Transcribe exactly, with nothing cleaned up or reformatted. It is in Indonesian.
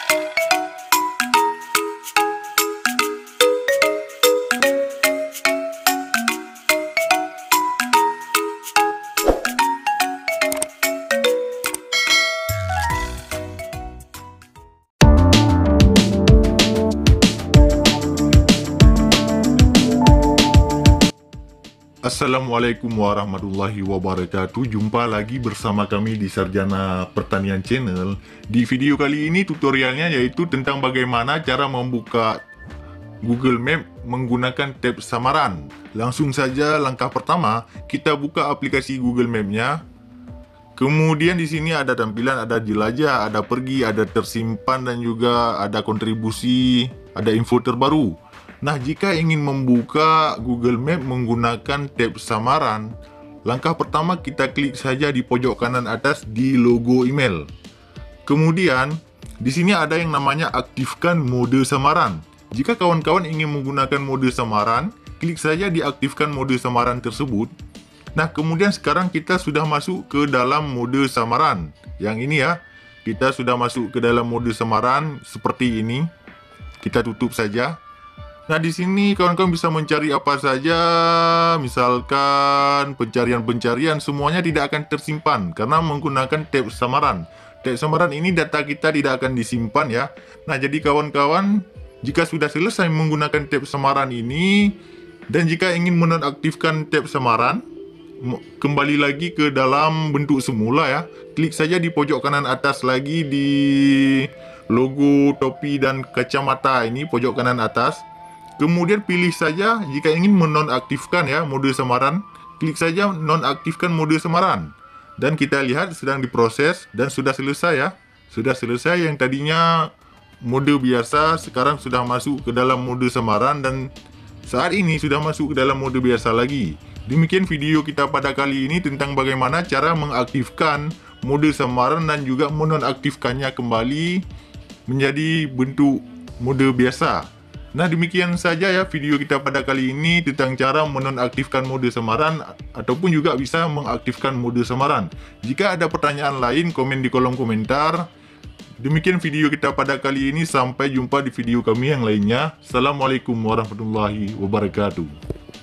Assalamualaikum warahmatullahi wabarakatuh. Jumpa lagi bersama kami di Sarjana Pertanian Channel. Di video kali ini tutorialnya yaitu tentang bagaimana cara membuka Google Map menggunakan tab samaran. Langsung saja langkah pertama, kita buka aplikasi Google Map-nya. Kemudian di sini ada tampilan, ada jelajah, ada pergi, ada tersimpan, dan juga ada kontribusi, ada info terbaru. Nah, jika ingin membuka Google Map menggunakan tab samaran, langkah pertama kita klik saja di pojok kanan atas di logo email. Kemudian, di sini ada yang namanya aktifkan mode samaran. Jika kawan-kawan ingin menggunakan mode samaran, klik saja di aktifkan mode samaran tersebut. Nah, kemudian sekarang kita sudah masuk ke dalam mode samaran. Yang ini ya, kita sudah masuk ke dalam mode samaran seperti ini. Kita tutup saja. Nah, di sini kawan-kawan bisa mencari apa saja, misalkan pencarian-pencarian, semuanya tidak akan tersimpan karena menggunakan tab samaran. Tab samaran ini data kita tidak akan disimpan ya. Nah, jadi kawan-kawan, jika sudah selesai menggunakan tab samaran ini, dan jika ingin menonaktifkan tab samaran, kembali lagi ke dalam bentuk semula ya. Klik saja di pojok kanan atas lagi di logo topi dan kacamata ini, pojok kanan atas. Kemudian pilih saja jika ingin menonaktifkan ya mode samaran, klik saja nonaktifkan mode samaran. Dan kita lihat sedang diproses dan sudah selesai ya. Sudah selesai, yang tadinya mode biasa sekarang sudah masuk ke dalam mode samaran, dan saat ini sudah masuk ke dalam mode biasa lagi. Demikian video kita pada kali ini tentang bagaimana cara mengaktifkan mode samaran dan juga menonaktifkannya kembali menjadi bentuk mode biasa. Nah, demikian saja ya video kita pada kali ini tentang cara menonaktifkan mode samaran ataupun juga bisa mengaktifkan mode samaran. Jika ada pertanyaan lain, komen di kolom komentar. Demikian video kita pada kali ini, sampai jumpa di video kami yang lainnya. Assalamualaikum warahmatullahi wabarakatuh.